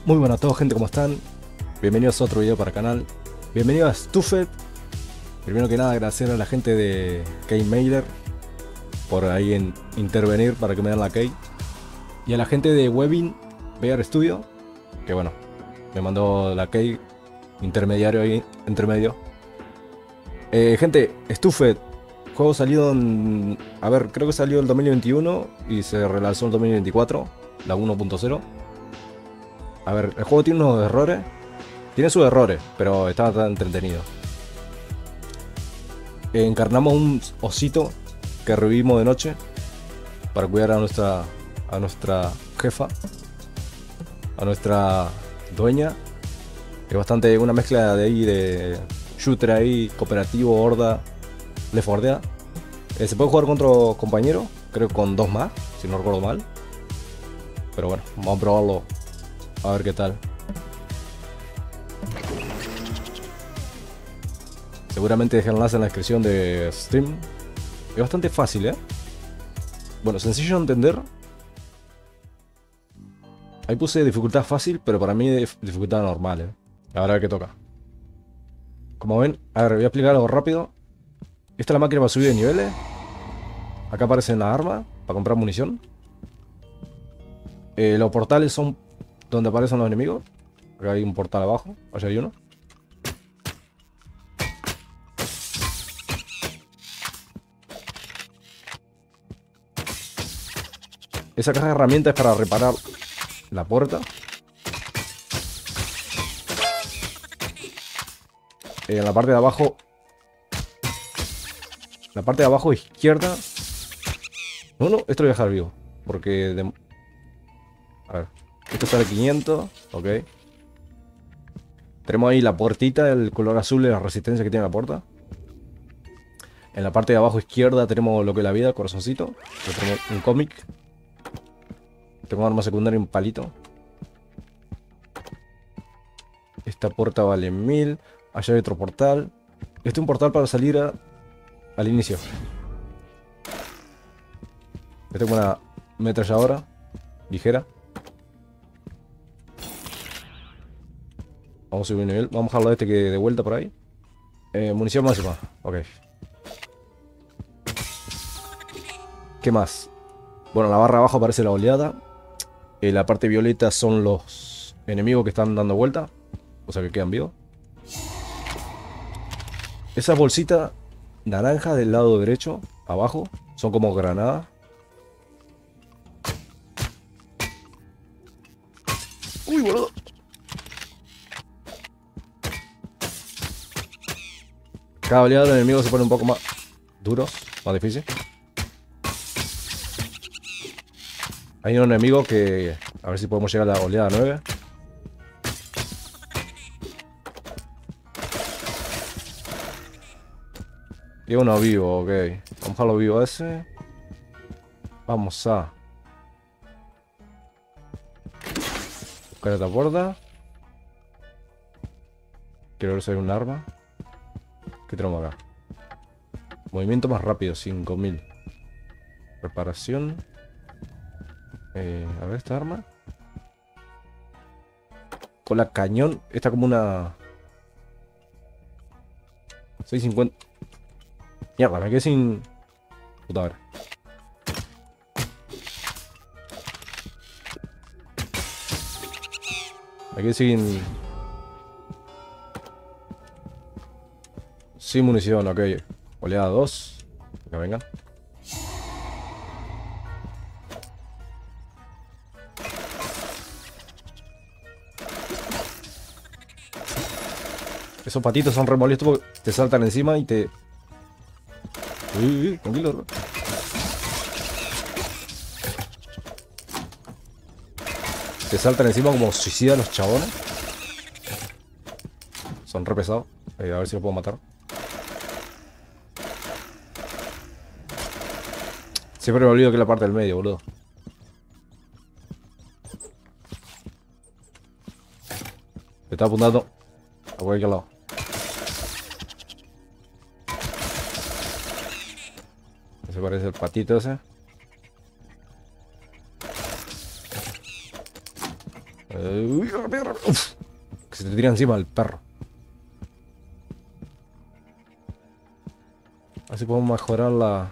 Muy buenas a todos, gente, ¿cómo están? Bienvenidos a otro video para el canal. Bienvenido a Stuffed. Primero que nada, agradecer a la gente de KeyMailer por ahí intervenir para que me den la key. Y a la gente de Webbing VR Studio, que bueno, me mandó la key intermediario ahí, entre medio. Gente, Stuffed, juego salido en... A ver, creo que salió el 2021 y se relanzó en 2024, la 1.0. A ver, el juego tiene unos errores. Tiene sus errores, pero está tan entretenido. Encarnamos un osito que revivimos de noche para cuidar a nuestra jefa, a nuestra dueña. Es bastante una mezcla de ahí de shooter ahí, cooperativo, horda, Left 4 Dead. Se puede jugar contra compañeros, creo que con dos más, si no recuerdo mal. Pero bueno, vamos a probarlo. A ver qué tal. Seguramente dejen el enlace en la descripción de Steam. Es bastante fácil, ¿eh? Bueno, sencillo de entender. Ahí puse dificultad fácil, pero para mí dificultad normal, ¿eh? A ver qué toca. Como ven, a ver, voy a explicar algo rápido. Esta es la máquina para subir de niveles. Acá aparecen las armas para comprar munición. Los portales son donde aparecen los enemigos. Acá hay un portal abajo, allá hay uno. Esa caja de herramientas es para reparar la puerta. En la parte de abajo, la parte de abajo izquierda. No, esto lo voy a dejar vivo. Porque a ver, esto sale 500, ok. Tenemos ahí la puertita, el color azul de la resistencia que tiene la puerta. En la parte de abajo izquierda tenemos lo que es la vida, el corazoncito. Tenemos un cómic. Tengo arma secundaria y un palito. Esta puerta vale 1000. Allá hay otro portal. Este es un portal para salir al inicio. Yo tengo una ametralladora ligera. Vamos a subir un nivel. Vamos a dejarlo a este que de vuelta por ahí. Munición máxima. Ok. ¿Qué más? Bueno, en la barra abajo aparece la oleada. La parte violeta son los enemigos que están dando vuelta. O sea que quedan vivos. Esas bolsitas naranjas del lado derecho, abajo, son como granadas. ¡Uy, boludo! Cada oleada de enemigos se pone un poco más duros, más difícil. Hay un enemigo que... A ver si podemos llegar a la oleada 9. Y uno vivo, ok. Vamos a dejarlo vivo a ese. Vamos a... buscar esta puerta. Quiero ver si hay un arma. ¿Qué tenemos acá? Movimiento más rápido, 5000. Reparación. A ver esta arma. Con la cañón. Está como una... 650. Mierda, me quedé sin... Puta, a ver. Me quedé sin... Sin munición, ok. Oleada 2. Que venga. Esos patitos son re molestos porque te saltan encima y te... Uy, tranquilo. Te saltan encima como suicidan los chabones. Son re pesados. A ver si lo puedo matar. Siempre me olvido que es la parte del medio, boludo. Te está apuntando a cualquier lado. Ese parece el patito ese. Uy, rápido, rápido. Uf, que se te tira encima el perro. Así podemos mejorar la...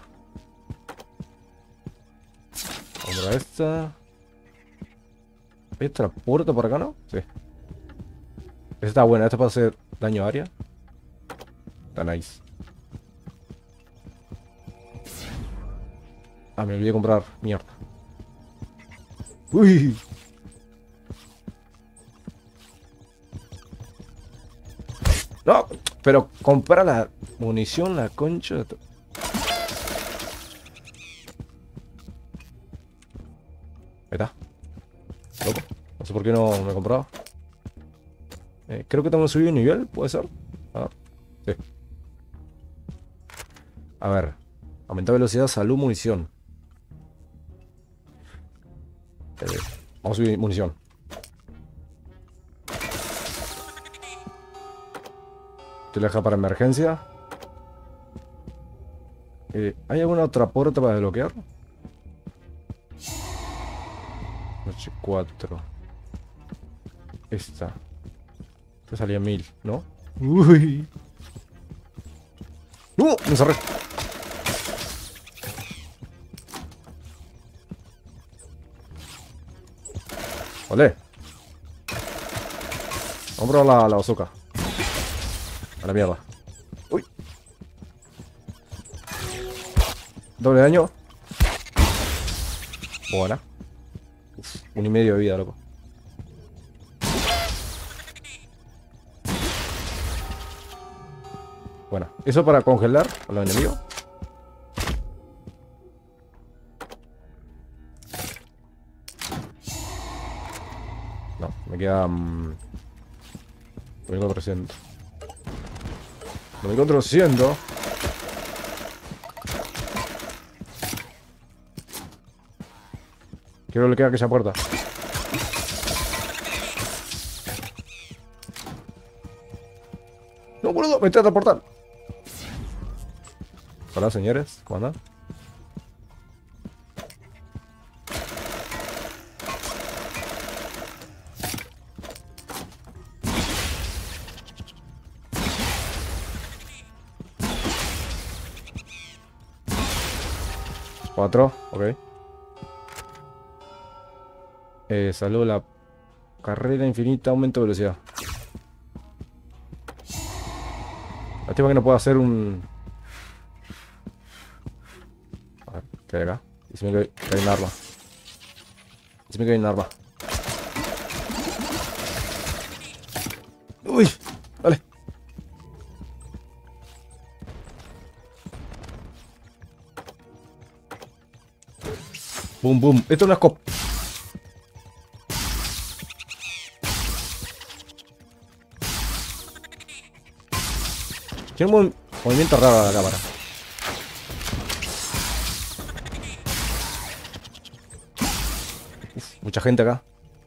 Compra esta. ¿Hay otra puerta por acá, no? Sí. Esta está buena, esta para hacer daño a área. Está nice. Ah, me olvidé de comprar mierda. Uy. No, pero compra la munición, la concha de Ahí está. Loco. No sé por qué no me he comprado. Creo que tengo subido un nivel, ¿puede ser? Ah, sí. A ver. Aumentar velocidad, salud, munición. Vamos a subir munición. Te la deja para emergencia. ¿Hay alguna otra puerta para desbloquear? Noche 4. Esta. Esta salía 1000, ¿no? Uy. ¡No! Me cerré. Vale. Vamos a probar la bazooka. A la mierda. Uy. Doble daño. Buena. Uf, 1,5 de vida, loco. Bueno, eso para congelar a los enemigos. No, me queda 2400. 2400. Quiero que le quede aquella puerta. No, boludo, me trata de portal. Hola, señores, ¿cómo andan? Cuatro, ok. Salud, la carrera infinita, aumento de velocidad. Lástima que no puedo hacer un... A ver, ¿qué hay acá? Dicime que hay un arma. Dicime que hay un arma. Uy, vale. Boom, boom. Esto es una scope. Tiene un movimiento raro la cámara. Uf, mucha gente acá.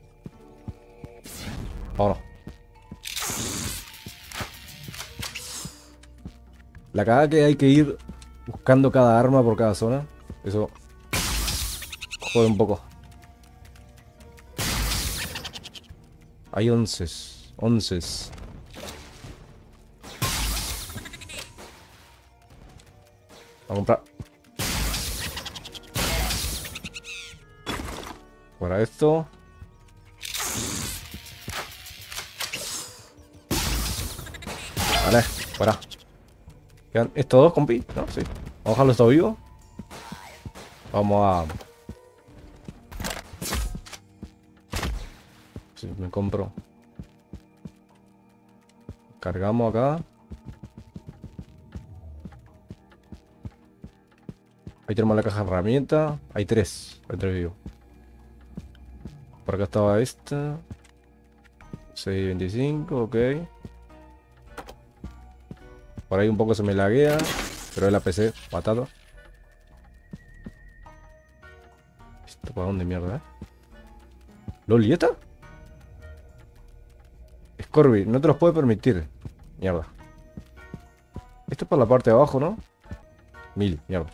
Vámonos. La cagada que hay que ir buscando cada arma por cada zona. Eso jode un poco. Hay 11. Vamos a comprar. Para esto. Vale, para. ¿Quedan estos dos, compi? ¿No? Sí. Vamos a dejarlo esto vivo. Vamos a... Sí, me compro. Cargamos acá. Ahí tenemos la caja de herramientas. Hay tres vivos. Por acá estaba esta. 625, ok. Por ahí un poco se me laguea. Pero es la PC, matado. ¿Esto para dónde mierda, ¿Lolieta? Scorby, no te los puede permitir. Mierda. Esto es por la parte de abajo, ¿no? 1000, mierda.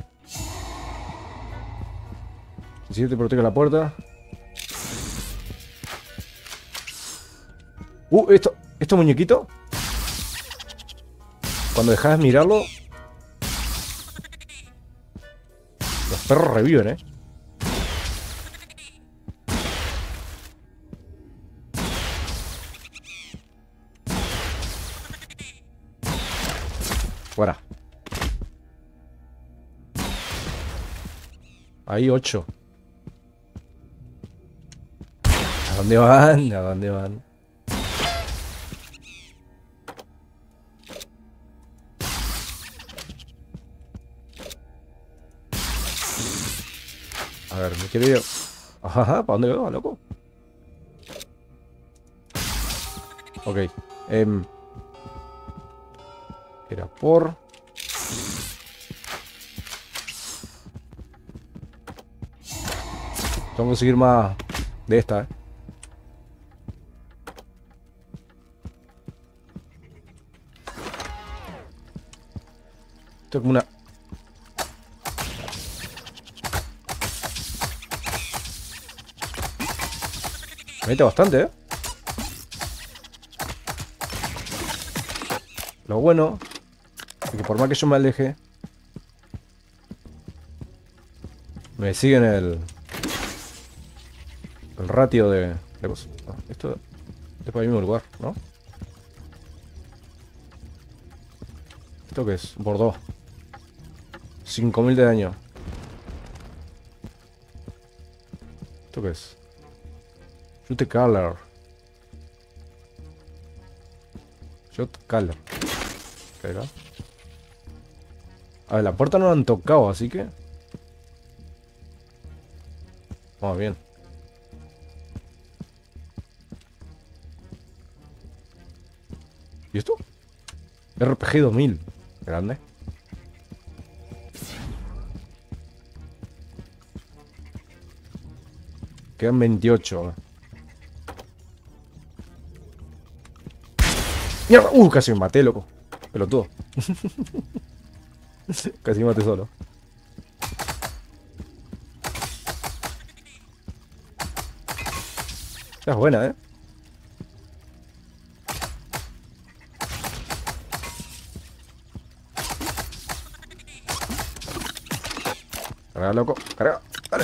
Si te protege la puerta. Esto muñequito. Cuando dejas de mirarlo, los perros reviven, Fuera. Ahí 8. ¿A dónde van? ¿A dónde van? A ver, me quiero ir. Ajá, ¿para dónde va, loco? Ok. Era por... Tengo que conseguir más de esta, Esto es como una... Me mete bastante, Lo bueno es que por más que yo me aleje, me siguen el ratio de cosas. Esto es para el mismo lugar, ¿no? ¿Esto qué es? Bordeaux. 5000 de daño. ¿Esto qué es? Shoot color. Shot color. ¿Qué era? A ver, la puerta no la han tocado, así que... Vamos bien. ¿Y esto? RPG 2000. Grande. Quedan 28. ¡Mierda! Casi me maté, loco. Pelotudo. Casi me maté solo. Esta es buena, Carga, loco. Carga. Dale.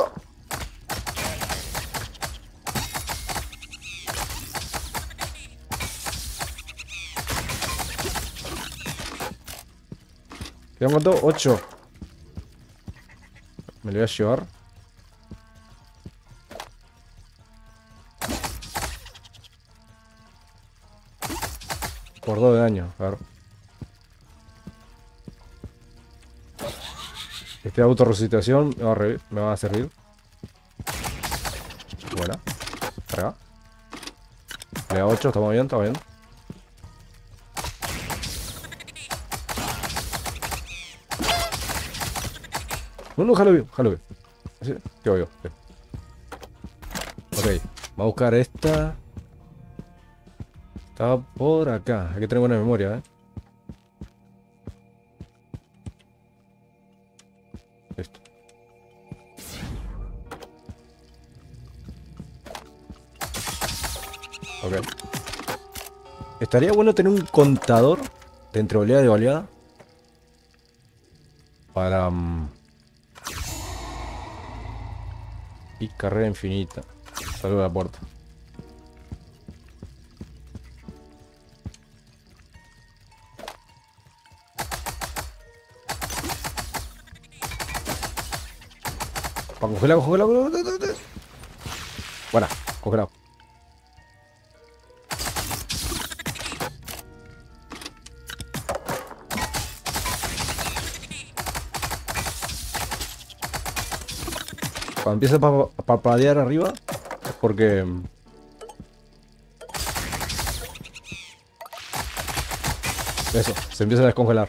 ¿Quedan cuánto? 8. Me lo voy a llevar. Por 2 de daño, a ver. Este autorresucitación me va a servir. Buena. Carga. Le da 8, estamos bien, está bien. No, jalo bien, jalo bien. Así, qué obvio. Bien. Ok, vamos a buscar esta. Está por acá. Hay que tener buena memoria, Listo. Ok. Estaría bueno tener un contador de entre oleada y oleada. Para... y carrera infinita. Salgo de la puerta. Para congelar, congelar. Bueno, congelado. Cuando empieza a parpadear arriba es porque... Eso, se empieza a descongelar.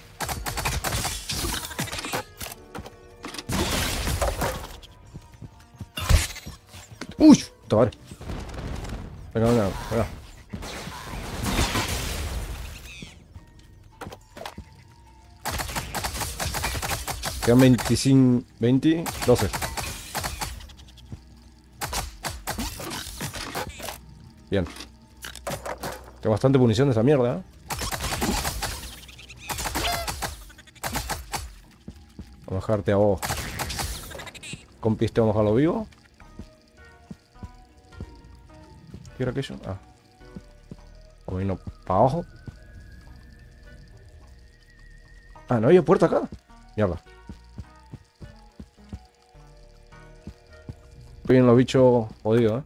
¡Uy! Vale. Venga, venga, venga. Quedan 25... 20... 12. Bien. Tengo bastante munición de esa mierda, ¿eh? Vamos a dejarte a vos. Compi, este vamos a dejarlo vivo. ¿Qué era aquello? Ah. Vamos a irnos para abajo. Ah, ¿no había puerta acá? Mierda. Vienen los bichos jodidos,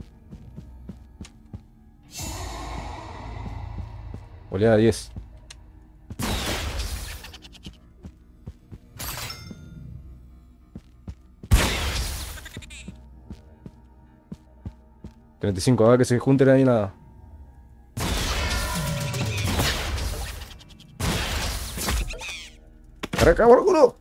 Oleada 10. $35, a ver que se junten ahí nada. ¡Para acá, por culo!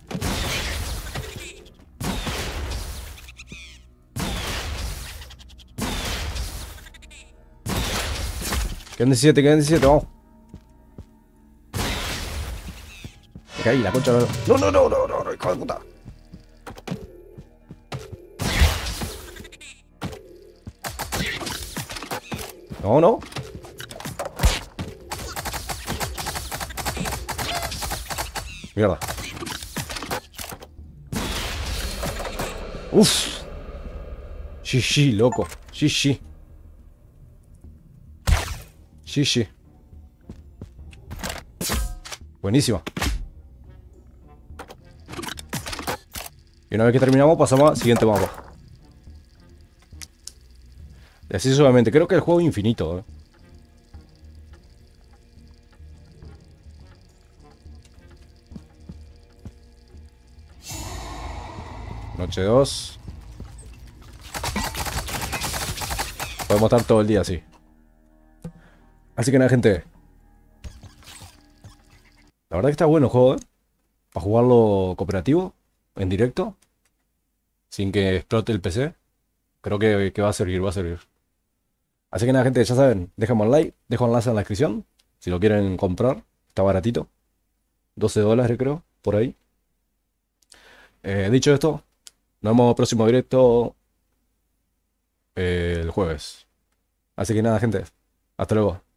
Quedan 17, quedan 17, vamos. Deja ahí la concha. No, no, no, no, no, no, hijo de puta. No, no. Mierda. Uff. GG, loco. GG. GG. Buenísimo. Y una vez que terminamos pasamos al siguiente mapa. Y así suavemente. Creo que el juego es infinito, Noche 2. Podemos estar todo el día así. Así que nada, gente. La verdad que está bueno el juego, para jugarlo cooperativo, en directo, sin que explote el PC. Creo que va a servir, va a servir. Así que nada, gente, ya saben, déjenme un like, dejo un enlace en la descripción. Si lo quieren comprar, está baratito. $12 creo, por ahí. Dicho esto, nos vemos en el próximo directo el jueves. Así que nada, gente, hasta luego.